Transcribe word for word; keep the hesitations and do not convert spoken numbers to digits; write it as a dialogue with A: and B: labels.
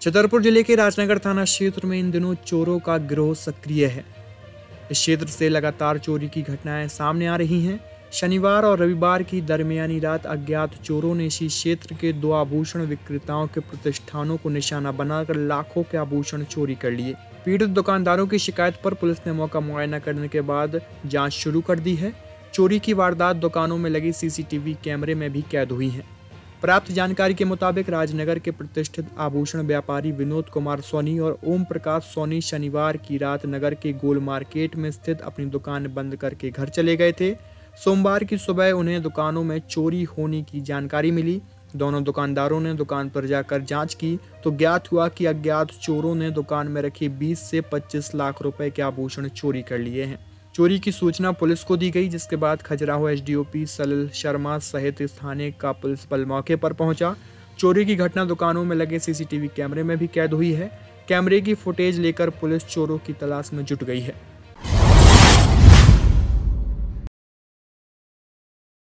A: छतरपुर जिले के राजनगर थाना क्षेत्र में इन दिनों चोरों का गिरोह सक्रिय है। इस क्षेत्र से लगातार चोरी की घटनाएं सामने आ रही हैं। शनिवार और रविवार की दरमियानी रात अज्ञात चोरों ने इसी क्षेत्र के दो आभूषण विक्रेताओं के प्रतिष्ठानों को निशाना बनाकर लाखों के आभूषण चोरी कर लिए। पीड़ित दुकानदारों की शिकायत पर पुलिस ने मौका मुआयना करने के बाद जांच शुरू कर दी है। चोरी की वारदात दुकानों में लगी सीसीटीवी कैमरे में भी कैद हुई है। प्राप्त जानकारी के मुताबिक राजनगर के प्रतिष्ठित आभूषण व्यापारी विनोद कुमार सोनी और ओम प्रकाश सोनी शनिवार की रात नगर के गोल मार्केट में स्थित अपनी दुकान बंद करके घर चले गए थे। सोमवार की सुबह उन्हें दुकानों में चोरी होने की जानकारी मिली। दोनों दुकानदारों ने दुकान पर जाकर जांच की तो ज्ञात हुआ कि अज्ञात चोरों ने दुकान में रखे बीस से पच्चीस लाख रुपए के आभूषण चोरी कर लिए हैं। चोरी की सूचना पुलिस को दी गई, जिसके बाद खजुराहो एसडीओपी सलिल शर्मा सहित स्थानीय का पुलिस बल मौके पर पहुंचा। चोरी की घटना दुकानों में लगे सीसीटीवी कैमरे में भी कैद हुई है। कैमरे की फुटेज लेकर पुलिस चोरों की तलाश में जुट गई है।